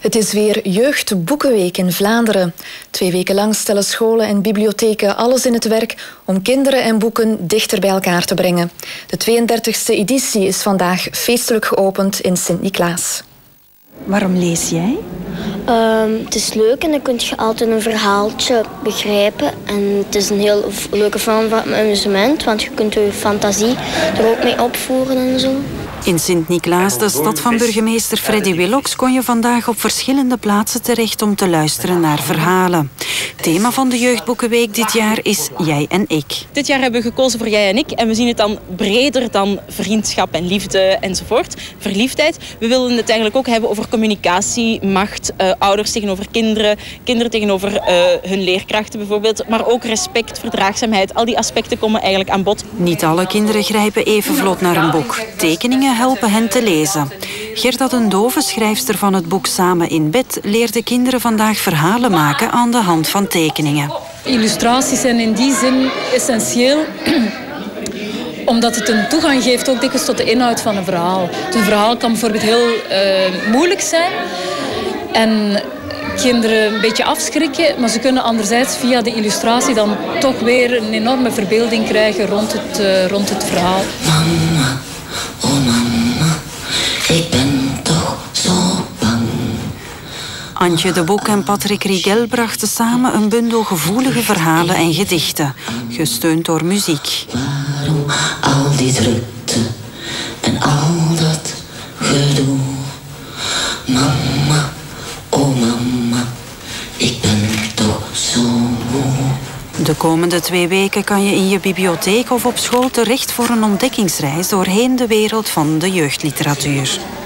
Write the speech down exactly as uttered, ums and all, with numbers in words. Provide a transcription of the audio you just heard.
Het is weer Jeugdboekenweek in Vlaanderen. Twee weken lang stellen scholen en bibliotheken alles in het werk om kinderen en boeken dichter bij elkaar te brengen. De tweeëndertigste editie is vandaag feestelijk geopend in Sint-Niklaas. Waarom lees jij? Um, het is leuk en dan kun je altijd een verhaaltje begrijpen. En het is een heel leuke vorm van amusement, want je kunt je fantasie er ook mee opvoeren en zo. In Sint-Niklaas, de stad van burgemeester Freddy Willocks, kon je vandaag op verschillende plaatsen terecht om te luisteren naar verhalen. Thema van de Jeugdboekenweek dit jaar is Jij en Ik. Dit jaar hebben we gekozen voor Jij en Ik en we zien het dan breder dan vriendschap en liefde enzovoort. Verliefdheid. We willen het eigenlijk ook hebben over communicatie, macht, uh, ouders tegenover kinderen, kinderen tegenover uh, hun leerkrachten bijvoorbeeld, maar ook respect, verdraagzaamheid. Al die aspecten komen eigenlijk aan bod. Niet alle kinderen grijpen even vlot naar een boek. Tekeningen helpen hen te lezen. Gerda den Dove, schrijfster van het boek Samen in bed, leerde kinderen vandaag verhalen maken aan de hand van tekeningen. Illustraties zijn in die zin essentieel, omdat het een toegang geeft ook dikwijls tot de inhoud van een verhaal. Een verhaal kan bijvoorbeeld heel uh, moeilijk zijn en kinderen een beetje afschrikken, maar ze kunnen anderzijds via de illustratie dan toch weer een enorme verbeelding krijgen rond het, uh, rond het verhaal. Mama, oh mama, ik ben toch zo bang. Antje de Boek en Patrick Rigel brachten samen een bundel gevoelige verhalen en gedichten, gesteund door muziek. Waarom al die drukte en al dat gedoe? Mama, oh mama, ik ben toch zo moe. De komende twee weken kan je in je bibliotheek of op school terecht voor een ontdekkingsreis doorheen de wereld van de jeugdliteratuur.